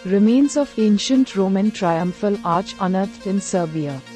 Remains of ancient Roman triumphal arch unearthed in Serbia.